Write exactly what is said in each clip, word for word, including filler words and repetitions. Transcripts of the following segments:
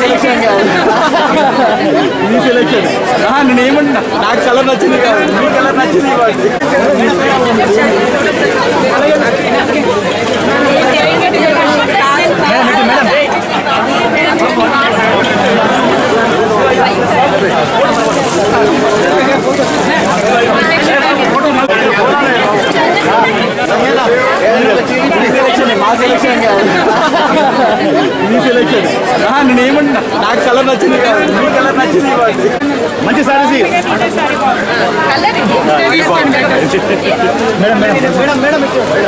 Selection కాదు మీ selection నేను ఏమంటున్నా నాకు కలర్ నచ్చింది కాదు మీ కలర్ నచ్చింది మా సెలక్షన్ కాదు మీ సెలక్షన్ నేను ఏమంటున్నా నాకు కలర్ నచ్చింది కాదు మీ కలర్ నచ్చింది మంచి sari madam madam madam madam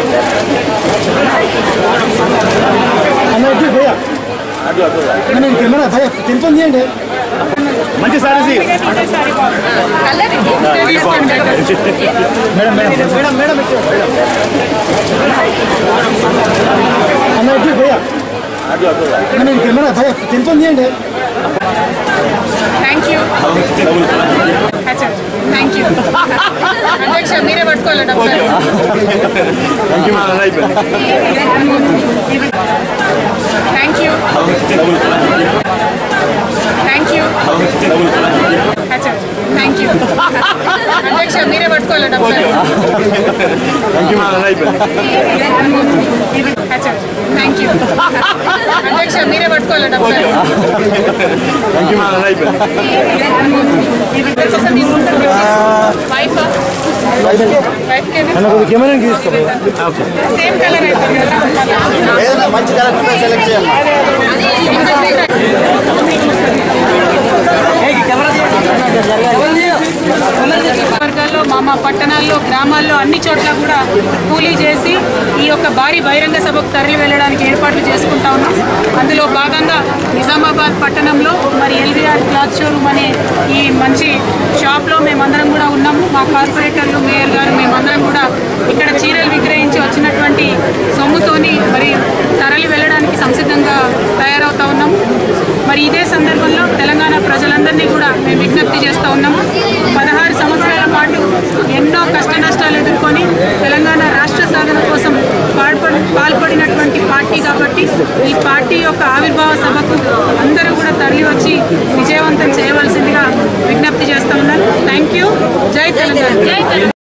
camera భయ తిరుపతి తీయండి మంచి sari madam madam madam madam అన్న ఎప్పుడు భయ్యా కెమెరా భయ తిరుపతి తీయండి థ్యాంక్ యూ థ్యాంక్ యూ అధ్యక్ష మీరే పట్టుకోవాలి డబ్బులు thank you thank you thank you అధ్యక్ష మీరే పట్టుకోవాలి డబ్బులు థ్యాంక్ యూ అధ్యక్ష మీరే పట్టుకోవాలి డబ్బులు వైఫ్ వైఫ్ కెమెరా తీసుకోండి సేమ్ కలర్ అయితే మంచి కలర్ సెలెక్ట్ చేయాలి వర్గాల్లో మా మా పట్టణాల్లో గ్రామాల్లో అన్ని చోట్ల కూడా కూలీ చేసి ఈ యొక్క భారీ బహిరంగ సభకు తరలి వెళ్ళడానికి ఏర్పాట్లు చేసుకుంటా ఉన్నాం. అందులో భాగంగా నిజామాబాద్ పట్టణంలో మరి ఎల్వీఆర్ క్లాత్ షోరూమ్ అనే ఈ మంచి షాప్లో మేమందరం కూడా ఉన్నాము. మా కార్పొరేటర్లు మేయర్ గారు మేమందరం కూడా ఇక్కడ చీరలు విక్రయించి వచ్చినటువంటి సొమ్ముతోని మరి తరలి వెళ్ళడానికి సంసిద్ధంగా తయారవుతా ఉన్నాము. మరి ఇదే సందర్భంలో తెలంగాణ ప్రజలందరినీ కూడా మేము విజ్ఞప్తి చేస్తూ ఉన్నాము. పదహారు సంవత్సరాల పాటు ఎన్నో కష్ట నష్టాలు ఎదుర్కొని తెలంగాణ రాష్ట్ర సాధన కోసం పాల్పడి పాల్పడినటువంటి పార్టీ కాబట్టి ఈ పార్టీ యొక్క ఆవిర్భావ సభకు అందరూ కూడా తరలి వచ్చి విజయవంతం చేయవలసిందిగా విజ్ఞప్తి చేస్తూ ఉన్నారు. Thank you. జై తెలంగాణ.